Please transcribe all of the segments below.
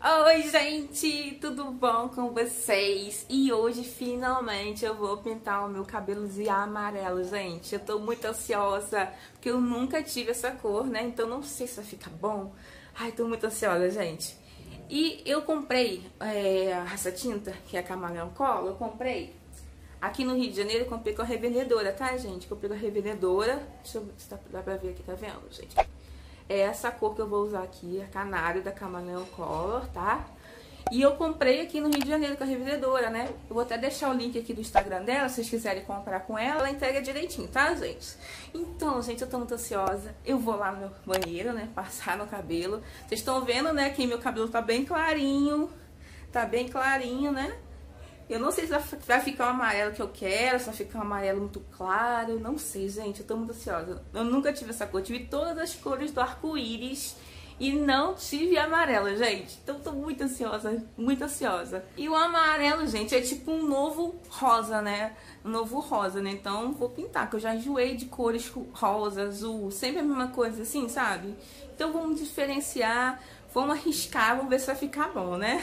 Oi, gente, tudo bom com vocês? E hoje, finalmente, eu vou pintar o meu cabelo de amarelo, gente. Eu tô muito ansiosa, porque eu nunca tive essa cor, né? Então, não sei se vai ficar bom. Ai, tô muito ansiosa, gente. E eu comprei essa tinta, que é a Camaleão Color, eu comprei aqui no Rio de Janeiro, eu comprei com a revendedora, tá, gente? Comprei com a revendedora. Deixa eu ver se dá pra ver aqui, tá vendo, gente? É essa cor que eu vou usar aqui, a Canário da Camaleão Color, tá? E eu comprei aqui no Rio de Janeiro com a revendedora, né? Eu vou até deixar o link aqui do Instagram dela, se vocês quiserem comprar com ela, ela entrega direitinho, tá, gente? Então, gente, eu tô muito ansiosa. Eu vou lá no meu banheiro, né, passar no cabelo. Vocês estão vendo, né, que meu cabelo tá bem clarinho. Tá bem clarinho, né? Eu não sei se vai ficar o amarelo que eu quero, se vai ficar um amarelo muito claro. Não sei, gente. Eu tô muito ansiosa. Eu nunca tive essa cor. Tive todas as cores do arco-íris e não tive amarelo, gente. Então eu tô muito ansiosa, muito ansiosa. E o amarelo, gente, é tipo um novo rosa, né? Um novo rosa, né? Então vou pintar, que eu já enjoei de cores rosa, azul. Sempre a mesma coisa assim, sabe? Então vamos diferenciar, vamos arriscar, vamos ver se vai ficar bom, né?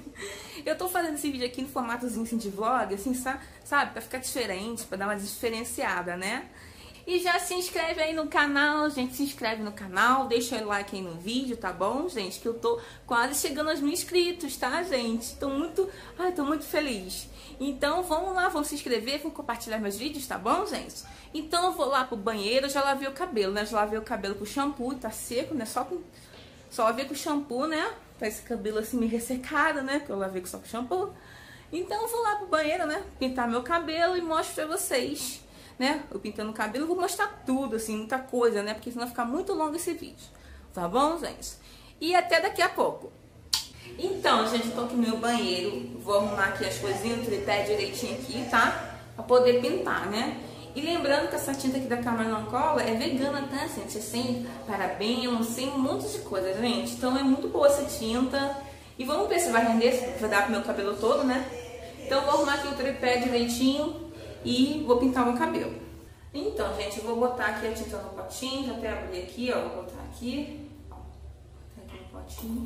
Eu tô fazendo esse vídeo aqui no formatozinho assim, de vlog, assim, sabe? Pra ficar diferente, pra dar uma diferenciada, né? E já se inscreve aí no canal, gente, se inscreve no canal, deixa o like aí no vídeo, tá bom, gente? Que eu tô quase chegando aos 1000 inscritos, tá, gente? Tô muito feliz. Então, vamos lá, vamos se inscrever, vamos compartilhar meus vídeos, tá bom, gente? Então, eu vou lá pro banheiro, já lavei o cabelo, né? Já lavei o cabelo com shampoo, tá seco, né? Só lavei com shampoo, né? Pra esse cabelo assim meio ressecado, né? Porque eu lavei só com shampoo. Então eu vou lá pro banheiro, né? Pintar meu cabelo e mostro pra vocês, né? Eu pintando o cabelo, vou mostrar tudo, assim, muita coisa, né? Porque senão vai ficar muito longo esse vídeo. Tá bom, gente? E até daqui a pouco. Então, gente, eu tô aqui no meu banheiro. Vou arrumar aqui as coisinhas, o tripé direitinho aqui, tá? Pra poder pintar, né? E lembrando que essa tinta aqui da Camaleão Color é vegana, tá, gente? É sem parabenos, sem um monte de coisa, gente. Então é muito boa essa tinta. E vamos ver se vai render, se vai dar pro meu cabelo todo, né? Então eu vou arrumar aqui o tripé direitinho e vou pintar o meu cabelo. Então, gente, eu vou botar aqui a tinta no potinho. Já até abri aqui, ó. Vou botar aqui. Ó, botar aqui no potinho.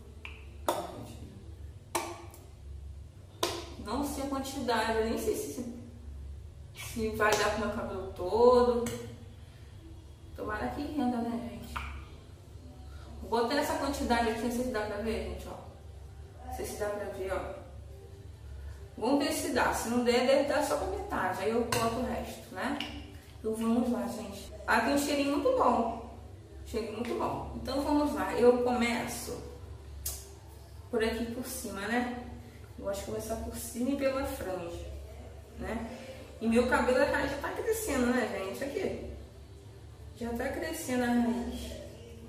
Não sei a quantidade, eu nem sei se vai dar pro meu cabelo todo. Tomara que renda, né, gente? Vou botar essa quantidade aqui, não sei se dá pra ver, gente, ó. Não sei se dá pra ver, ó. Vamos ver se dá. Se não der, deve dar só pra metade. Aí eu boto o resto, né? Então vamos lá, gente. Ah, tem um cheirinho muito bom. Cheirinho muito bom. Então vamos lá. Eu começo por aqui por cima, né? Eu acho que vou começar por cima e pela franja, né? E meu cabelo já tá crescendo, né, gente? Aqui. Já tá crescendo a raiz.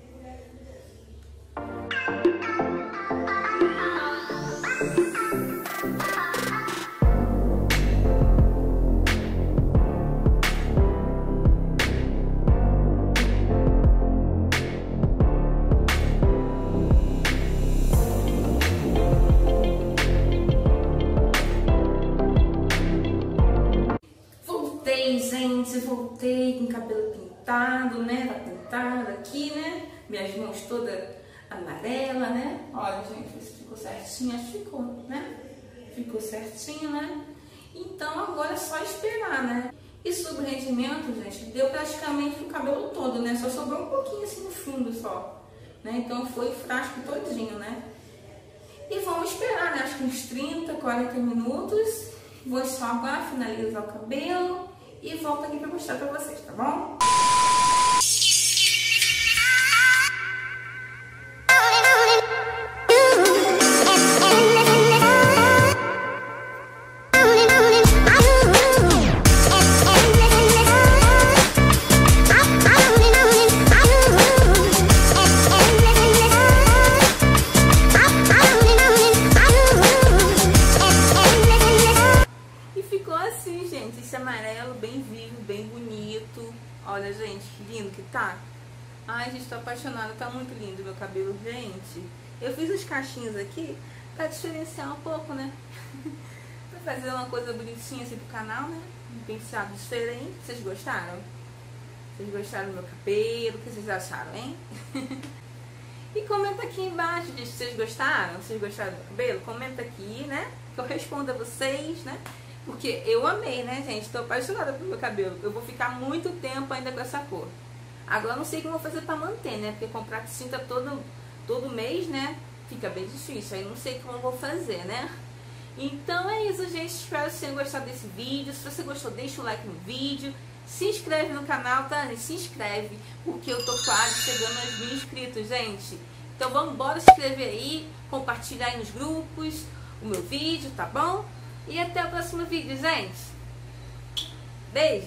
Gente, voltei com o cabelo pintado, né? Tá pintado aqui, né? Minhas mãos todas amarelas, né? Olha, gente, se ficou certinho, acho que ficou, né? Ficou certinho, né? Então agora é só esperar, né? E sobre o rendimento, gente, deu praticamente o cabelo todo, né? Só sobrou um pouquinho assim no fundo só, né? Então foi o frasco todinho, né? E vamos esperar, né? Acho que uns 30, 40 minutos. Vou esfavar, finalizar o cabelo. E volto aqui pra mostrar pra vocês, tá bom? Olha, gente, que lindo que tá. Ai, gente, tô apaixonada. Tá muito lindo meu cabelo, gente. Eu fiz os cachinhos aqui pra diferenciar um pouco, né? Pra fazer uma coisa bonitinha assim pro canal, né? Um penteado diferente. Vocês gostaram? Vocês gostaram do meu cabelo? O que vocês acharam, hein? E comenta aqui embaixo, gente, se vocês gostaram. Se vocês gostaram do cabelo, comenta aqui, né? Que eu respondo a vocês, né? Porque eu amei, né, gente? Tô apaixonada pelo meu cabelo. Eu vou ficar muito tempo ainda com essa cor. Agora eu não sei como eu vou fazer pra manter, né? Porque comprar tinta todo mês, né? Fica bem difícil. Aí não sei como eu vou fazer, né? Então é isso, gente. Espero que vocês tenham gostado desse vídeo. Se você gostou, deixa o like no vídeo. Se inscreve no canal, tá? Se inscreve, porque eu tô quase chegando aos 1000 inscritos, gente. Então vamos embora se inscrever aí, compartilhar aí nos grupos o meu vídeo, tá bom? E até o próximo vídeo, gente. Beijo!